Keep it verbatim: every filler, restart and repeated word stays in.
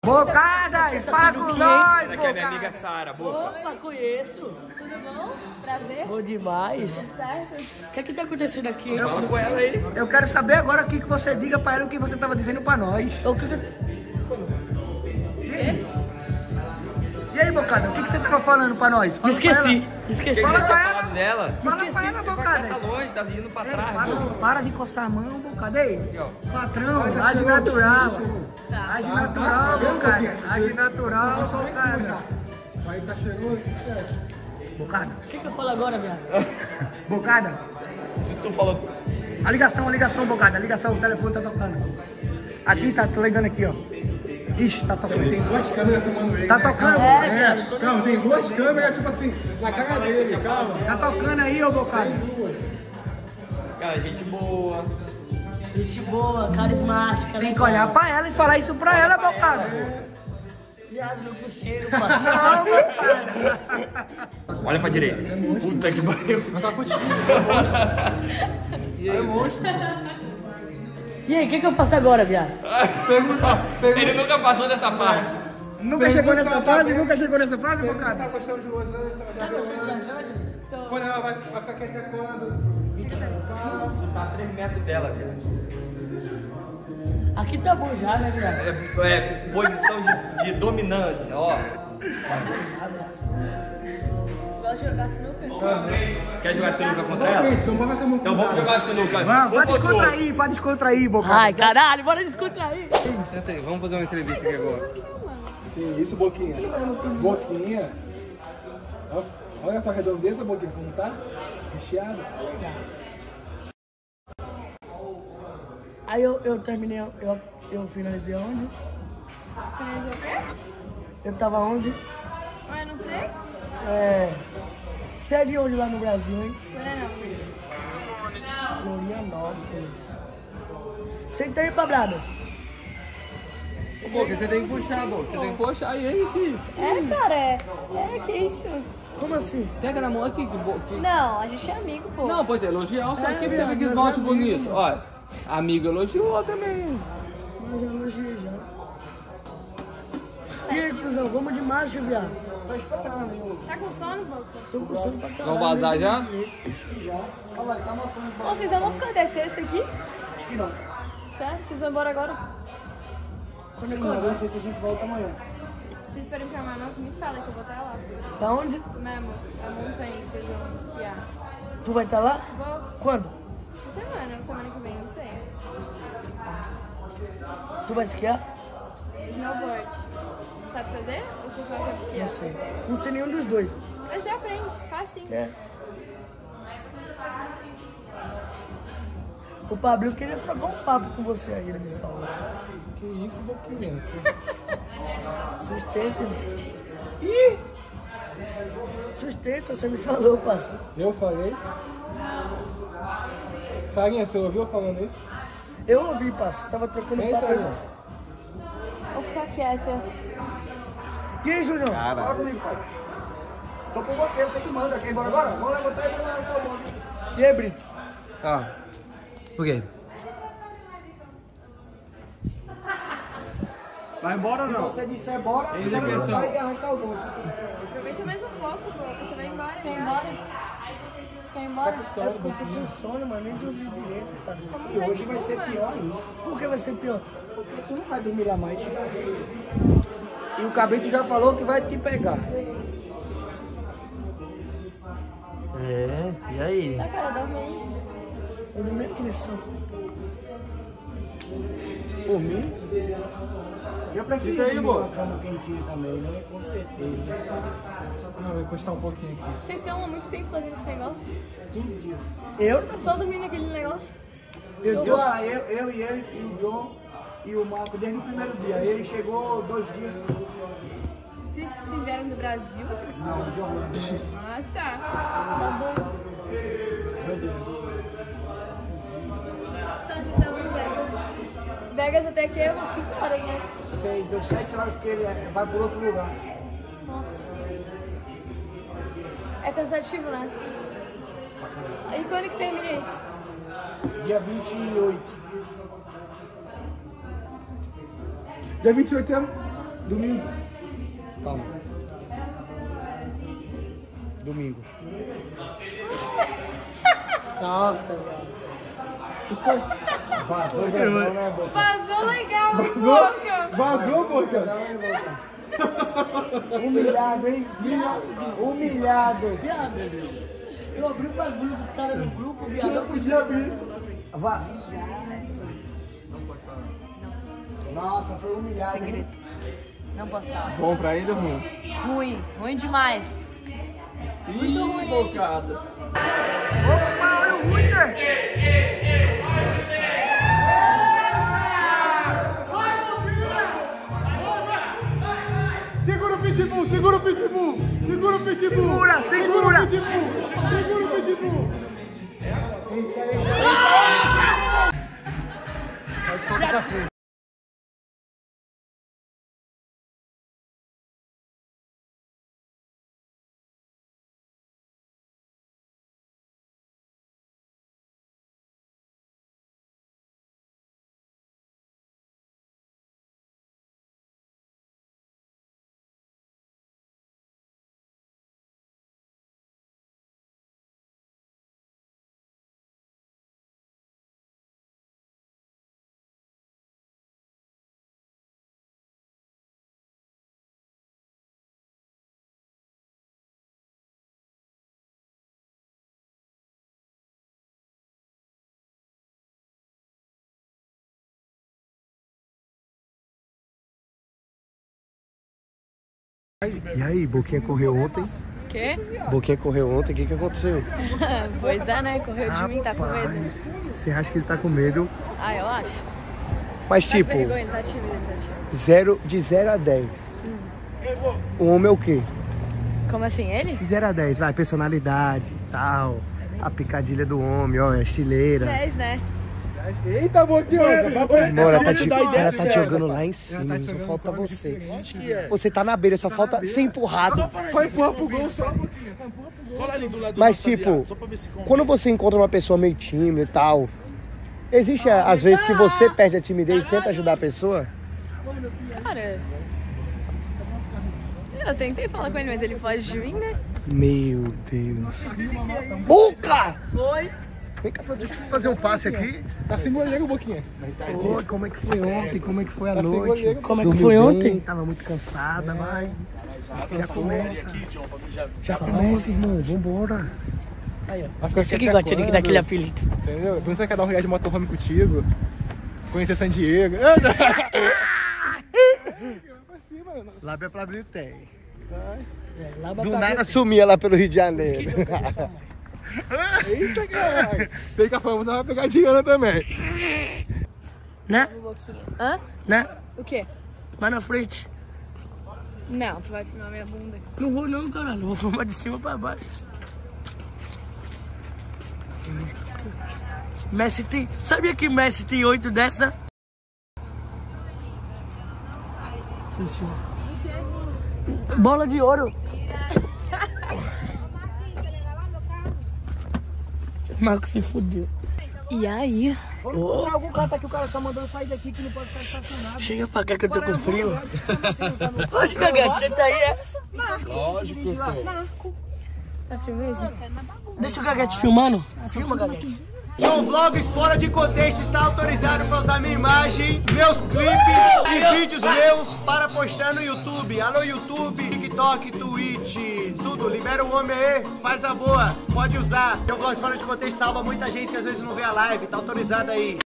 Bocadas, fala com nós, Essa aqui é minha amiga Sara, Boca. Opa, conheço. Tudo bom? Prazer. Bom demais. Tudo certo? O que é que tá acontecendo aqui? Fala com ela aí. Eu quero saber agora o que que você diga pra ela o que você tava dizendo pra nós. O que que... E aí, Bocada, o que que você tava falando pra nós? Me Fala esqueci, pra me ela. O esqueci. que, que Fala você pra tinha ela. falado dela? Fala pra ela, Vai, Bocada. tá longe, tá indo pra trás. Para, para de coçar a mão, Bocada. Ei, Aqui, ó. patrão, age natural. Age natural, Bocada. Age natural, Bocada. Aí tá chegando, esquece. Bocada, O que que eu falo agora, viado? Bocada. Se tu falou... A ligação, a ligação, Bocada. A ligação, o telefone tá tocando. Aqui, tá, tô ligando aqui, ó. Ixi, tá tocando. Tem duas câmeras filmando ele. Tá né? tocando? Calma, É, é, velho, calma, tem duas câmeras, tipo assim, na cara dele, calma. Tá tocando aí, ô Bocada. Cara, gente boa. Gente boa, carismática. Tem que olhar pra ela e falar isso pra ela, Bocada. Viado, não consigo, parceiro. Olha pra direita. Puta que pariu. Não tá contigo. E aí, monstro? E aí, o que que eu faço agora, viado? Pergunta, Ele pergunta. nunca passou dessa parte. Nunca chegou nessa fase? Nunca chegou nessa fase, Tá Bocada? gostando de Los Angeles? Tá gostando de Los Angeles? Quando ela vai, vai ficar quieta quando? Tá a três metros dela, velho. Aqui tá bom já, né, viado? É, é posição de, de dominância, ó. Gosta de jogar sinuca? Quer jogar sinuca contra ela? Gente, então bora ter uma Então vamos jogar sinuca. Vamos, pra Um contra o outro. descontrair, pra descontrair, Bocada. Ai, caralho, bora descontrair. Senta aí, vamos fazer uma entrevista aqui agora. Que isso, Boquinha? Boquinha? Ó, olha a tua redondeza, Boquinha, como tá? Recheada. Aí eu, eu terminei, eu, eu finalizei onde? Finalizou o quê? Eu tava onde? Ah, não sei. É... Você é de onde lá no Brasil, hein? Florianópolis. Florianópolis. Você tá aí pra Bradas? Boca, você tem que puxar, Boca. Você tem que puxar. Aí, aí, filho. É, cara, é. É, que isso? Como assim? Pega na mão aqui, que Boca. Não, a gente é amigo, pô. Não, pode elogiar o seu É, aqui pra você ver que mas esmalte é bonito. amigo. Olha, amigo elogiou também. Mas eu elogiei já. E aí, cuzão, vamos de marcha, viado. Tô esperando, hein? Tá com sono, Boca? Tô com sono pra caralho. Vamos vazar já? Já. Olha lá, tá mostrando. Ô, vocês não vão ficar até sexta aqui? Acho que não. Sério? Vocês vão embora agora? Quando é Sim, que mas eu eu não sei se a gente volta amanhã. Vocês esperam que amanhã não me fala que eu vou estar lá. Tá onde? Mesmo, a montanha que vocês vão esquiar. Tu vai estar lá? Vou Quando? essa semana, semana que vem, não sei. Tu vai esquiar? Snowboard. Sabe fazer? Ou você só sabe esquiar? Não sei. Não sei nenhum dos dois. Mas você aprende, facinho. É. O Pablo queria trocar um papo com você aí, ele me falou. Que isso, Boquinha? Sustenta. Ih! Sustenta, você me falou, parceiro. Eu falei? Sarinha, você ouviu eu falando isso? Eu ouvi, parceiro. Tava trocando É papo isso aí. aí. Vou ficar quieta. E aí, Julião? Fala comigo, pai. Tô com você, você que manda. Quer ir embora agora? Vamos levantar e vamos lá, tá bom. E aí, Brito? Tá. Por quê? Vai embora ou Se não? você disser bora, Eis você a vai questão. levantar e arrastar o doce. Aproveita mais um pouco, pô. Você vai embora. Quer ir embora? Quer ir embora? É porque eu tô com sono, mas nem dormi direito, parceiro. E hoje vai ser pior ainda. Por que vai ser pior? Porque tu não vai dormir lá mais. E o Cabrito já falou que vai te pegar. É, e aí? Tá, cara, dorme aí. Eu dormi aqui nesse sofá. Por mim? Eu prefiro Fica aí, dormir boa. numa cama quentinha também, né? Com certeza. Ah, vou encostar um pouquinho aqui. Vocês estão há muito tempo fazendo esse negócio? quinze dias. Eu? Só dormir naquele negócio? Eu Eu, ah, eu, eu e ele, e o John e o Marco desde o primeiro dia. Ele chegou dois dias. Vocês, vocês vieram do Brasil? Não, o John. Ah, tá. Tá doido. Meu Deus. Então vocês estão em Vegas. Vegas até aqui é umas cinco horas, né? Sei, deu sete horas porque ele é- vai por outro lugar. Nossa. É cansativo, né? E quando que termina isso? Dia vinte e oito. Dia vinte e oito é Domingo. Calma. Domingo. Nossa, velho. Vazou grandão, né, Boca? Vazou legal, Vazou? Boca. Vazou, Boca? Humilhado, hein? Humilhado. Viado. Eu abri o bagulho dos caras no grupo, viado. Não podia abrir. Vá. Nossa, foi humilhado. Segredo. Não posso falar. Bom pra ainda, ruim? Ruim, ruim demais. Muito ruim. Bocadas. Opa, olha o Ruiter! Segura o pitbull, segura o pitbull, segura o pitbull. Segura, segura. Segura o pitbull, segura o pitbull. Vai só ficar frente. E aí, Boquinha correu ontem? Quê? Boquinha correu ontem, o que que aconteceu? Pois é, né? Correu de mim, tá com medo. Rapaz, você acha que ele tá com medo? Ah, eu acho. Mas Tá tipo, com vergonha, ele tá tímido, ele tá tímido. zero, de zero a dez. O homem é o quê? Como assim, ele? De zero a dez, vai, personalidade e tal. A picadilha do homem, ó, a estileira. dez, né? Eita, Boquinha. Amor, ela tá, te, dar ideia ela tá te certa. jogando lá em cima, só falta você. Você tá na beira, só falta ser empurrado. Só empurra pro gol, só, Boquinha. Só empurra pro gol. Cola ali do lado do Mas nosso aliado, tipo, só pra ver se convém. quando você encontra uma pessoa meio tímida e tal, existe às vezes que você perde a timidez e tenta ajudar a pessoa? Cara... Eu tentei falar com ele, mas ele foge de mim, né? Meu Deus. Boca! Oi. Vem cá, deixa eu fazer um passe aqui. Tá sem goleiro, Boquinha. Oi, como é que foi ontem? Como é que foi a Tá sem noite? goleiro. Como é que Dormiu foi bem? ontem? Tava muito cansada, vai. Já começa. Aqui, John, pra mim já... Já começa, irmão. Vambora. Aí, ó. Vai ficar Você que até gosta de- quando? daquele apelido. Entendeu? Você quer dar um rolê de motorhome contigo? Conhecer San Diego. Vai sim, mano. Lábia pra abrir tem. É, lá Do pra- nada sumia lá pelo Rio de Janeiro. Eita, caralho. Tem que a fama dar uma pegadinha também. Né? Um pouquinho. Hã? Né? O quê? Vai na frente. Não, tu vai filmar minha bunda. Não vou não, caralho. Vou filmar de cima pra baixo. Messi tem... Sabia que Messi tem oito dessa? Bola de ouro. Marco se fudeu. E aí? Oh, Algum canto que o cara só mandou eu sair daqui que não pode ficar estacionado. chega pra cá que eu tô com frio. Ô, Gagante, você tá aí, é? Tá firmeza? Deixa o Gagante filmando. Filma, Gagante. John Vlogs fora de contexto está autorizado para usar minha imagem, meus clipes e vídeos meus para postar no YouTube. Alô YouTube, TikTok, Twitch, tudo. Libera o homem aí, faz a boa, pode usar. John Vlogs fora de contexto salva muita gente que às vezes não vê a live, tá autorizado aí.